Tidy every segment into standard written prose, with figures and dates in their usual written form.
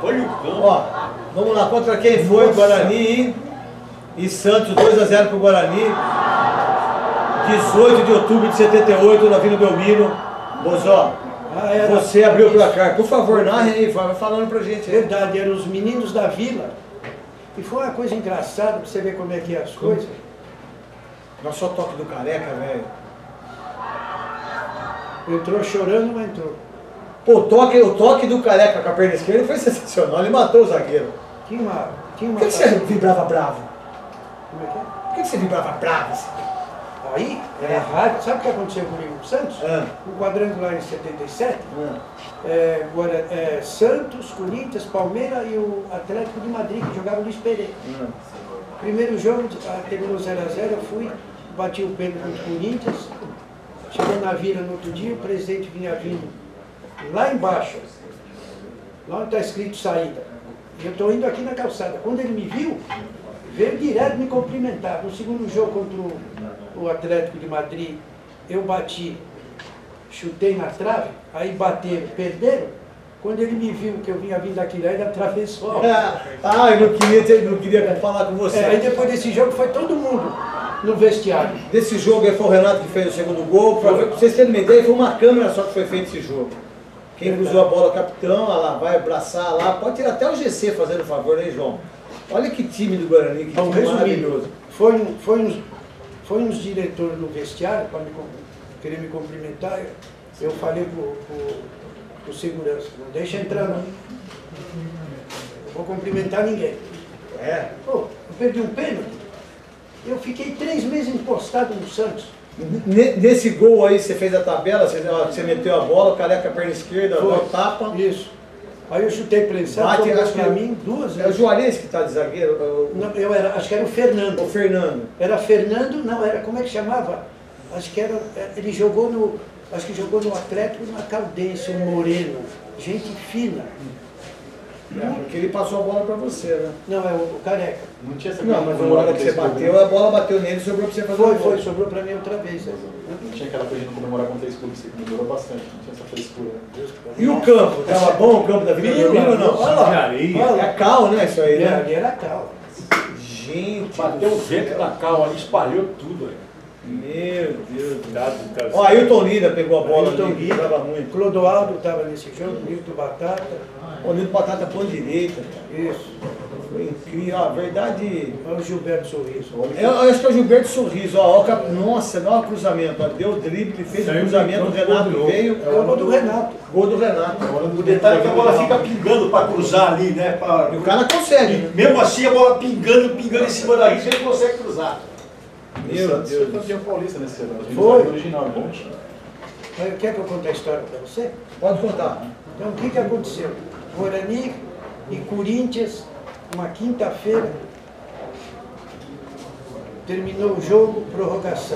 Olha o campo. Ó, vamos lá, contra quem foi? Nossa. Guarani e Santos, 2-0 pro Guarani. 18 de outubro de 78, na Vila Belmiro. Bozó, você abriu o placar. Por favor, narre aí, vai falando pra gente. Verdade, eram os meninos da Vila. E foi uma coisa engraçada, pra você ver como é que é as coisas. Nós só toque do Careca, velho. Entrou chorando, mas entrou. Pô, o toque do Careca com a perna esquerda foi sensacional, ele matou o zagueiro. Tinha uma Por que você vibrava bravo? Como é que é? Por que você vibrava bravo assim? Aí, era rádio, sabe o que aconteceu comigo com o Santos? No quadrangular em 77, Santos, Corinthians, Palmeiras e o Atlético de Madrid, que jogava Luiz Pereira. Primeiro jogo, terminou 0-0, eu fui, bati o pênalti contra o Corinthians, chegou na Vila no outro dia, o presidente vinha vindo lá embaixo, lá onde está escrito saída. E eu estou indo aqui na calçada. Quando ele me viu, veio direto me cumprimentar. No segundo jogo contra o Atlético de Madrid, eu bati, chutei na trave, aí bateram, perderam. Quando ele me viu que eu vinha vindo daquilo, ele atravessou. Eu não queria falar com você. Aí depois desse jogo foi todo mundo no vestiário. Desse jogo aí foi o Renato que fez o segundo gol. Pra vocês terem uma ideia, foi uma câmera só que foi feito esse jogo. Quem cruzou a bola, o capitão, olha lá, vai abraçar lá. Pode tirar até o GC fazendo favor, né, João? Olha que time do Guarani, que time maravilhoso. Foi uns diretores no vestiário para querer me cumprimentar. Eu falei pro segurança, não deixa entrar não. Não vou cumprimentar ninguém. Pô, eu perdi um pênalti. Eu fiquei 3 meses encostado no Santos. Nesse gol aí, você fez a tabela, você meteu a bola, o Careca a perna esquerda, o tapa. Isso. Aí eu chutei prensado, acho pra mim 2 vezes. É o Juarez que está de zagueiro? Não, acho que era o Fernando. O Fernando. Era Fernando, não, era, como é que chamava? Acho que era, ele jogou no, acho que jogou no Atlético na Caldense, o Moreno. Gente fina. Porque ele passou a bola para você, né? Não, é o Careca. Não tinha essa mas na hora que você bateu, a bola bateu nele e sobrou para você fazer Foi, sobrou para mim outra vez. Não tinha aquela coisa de não comemorar com 3 clubes, você comemorou bastante, não tinha essa frescura. E o campo? Tava bom o campo da Vila Belmiro ou não? Olha lá. É cal, né, isso aí, né? Ali era cal. Gente, bateu o vento da cal ali, espalhou tudo, velho. Meu Deus. Ó, Ailton Lira pegou a bola ali, estava muito. Clodoaldo estava nesse jogo, Nilton Batata. O Nilton Batata ponta direita. Isso. Foi incrível, a verdade. Olha o Gilberto Sorriso. Eu acho que é o Gilberto Sorriso, ó. Nossa, olha o cruzamento. Ó, deu o drible, fez o cruzamento, o Renato veio. É o gol do Renato. Gol do Renato. O detalhe é que a bola fica pingando para cruzar ali, né? E o cara consegue. E mesmo assim a bola pingando em cima da risca, ele consegue cruzar. Meu Deus. Foi campeão paulista nesse ano. Foi. Original, bom. Quer que eu conte a história para você? Pode contar. Então, o que aconteceu? Guarani e Corinthians, uma quinta-feira, terminou o jogo, prorrogação.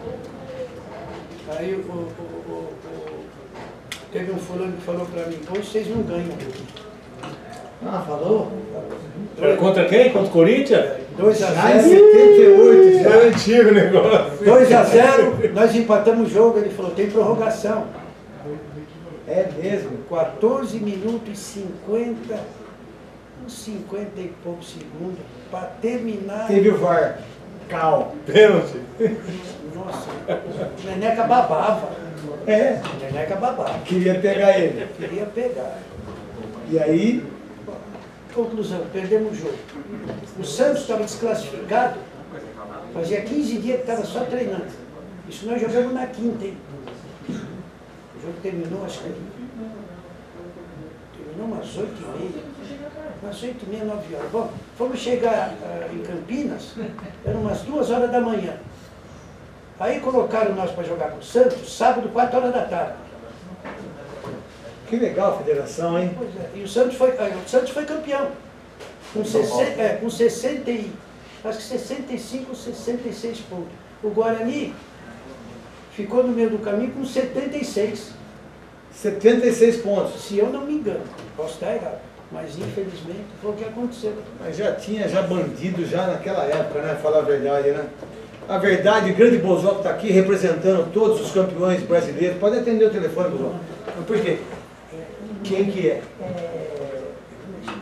Aí teve um fulano que falou para mim, hoje vocês não ganham. Ah, falou? Contra quem? Contra o Corinthians? 2-0. Já em 78, já é antigo o negócio. 2-0, nós empatamos o jogo, ele falou, tem prorrogação. É mesmo? 14 minutos e 50, uns 50 e poucos segundos, para terminar. Teve o VAR. Cal. Pênalti. Nossa, Neneca babava. Neneca babava. Queria pegar ele. Queria pegar. E aí? Conclusão, perdemos o jogo. O Santos estava desclassificado, fazia 15 dias que estava só treinando. Isso nós jogamos na quinta, hein? O jogo terminou, acho que terminou umas 8h30. Umas 8h30, 9 horas. Bom, fomos chegar em Campinas, eram umas 2 horas da manhã. Aí colocaram nós para jogar com o Santos, sábado, 4 horas da tarde. Que legal a federação, hein? Pois é. E o Santos foi campeão. Com 60 acho que 65 ou 66 pontos. O Guarani ficou no meio do caminho com 76. 76 pontos. Se eu não me engano, posso estar errado. Mas infelizmente foi o que aconteceu. Mas já tinha bandido já naquela época, né? Falar a verdade, né? A verdade, o grande Bozó está aqui representando todos os campeões brasileiros. Pode atender o telefone, Bozó. Por quê? Quem que é?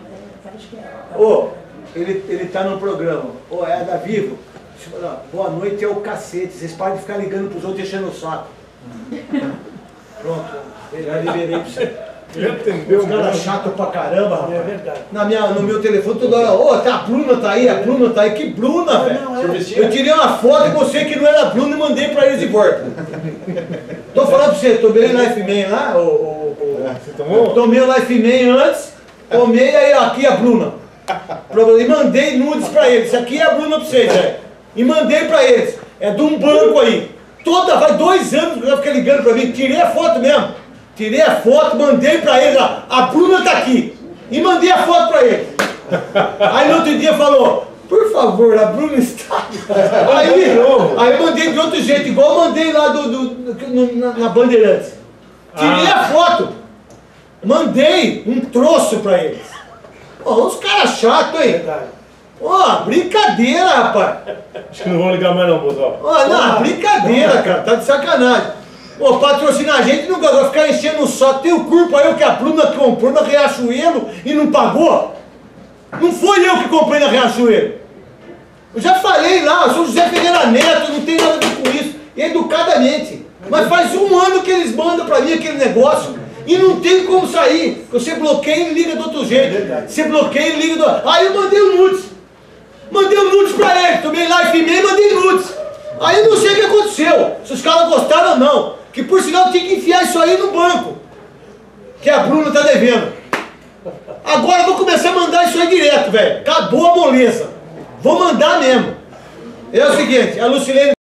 Ô, ele tá no programa. Ô, é da Vivo. Deixa eu falar, boa noite é o cacete. Vocês param de ficar ligando pros outros enchendo o saco. Pronto, já liberei pra você. Entendeu? Os caras chato pra caramba, rapaz. É verdade. No meu telefone toda hora, ô, a Bruna tá aí, a Bruna tá aí. Que Bruna, velho? Eu tirei uma foto e mostrei que não era a Bruna e mandei pra eles de volta. Tô falando pra você, tomei o Life Man lá, Você tomou? tomei o Life Man antes, tomei aí aqui a Bruna. E mandei nudes pra eles. Isso aqui é a Bruna pra vocês, velho. E mandei pra eles. É de um banco aí. Vai 2 anos que ela fica ligando pra mim. Tirei a foto mesmo. Tirei a foto, mandei pra eles. Ó, a Bruna tá aqui. E mandei a foto pra eles. Aí no outro dia falou, por favor, a Bruna está. Aí eu mandei de outro jeito, igual eu mandei lá na Bandeirantes. Tirei a foto. Mandei um troço pra eles. Pô, os caras chatos, hein? Ó, brincadeira, rapaz. Acho que não vão ligar mais não, Bozó. Ó, não, brincadeira, cara, tá de sacanagem. Pô, patrocinar a gente não vai ficar enchendo o saco. Tem o curso aí que a Bruna comprou na Riachuelo e não pagou? Não foi eu que comprei na Riachuelo. Eu já falei lá, eu sou José Ferreira Neto, não tem nada a ver com isso. Educadamente. Mas faz 1 ano que eles mandam pra mim aquele negócio. E não tem como sair. Você bloqueia e liga do outro jeito. Você bloqueia e liga do outro. Aí eu mandei o nudes. Mandei o nudes pra ele. Tomei Life Man e mandei nudes. Aí eu não sei o que aconteceu. Se os caras gostaram ou não. Que por sinal tinha que enfiar isso aí no banco. Que a Bruna tá devendo. Agora eu vou começar a mandar isso aí direto, velho. Acabou a moleza. Vou mandar mesmo. É o seguinte, a Lucilene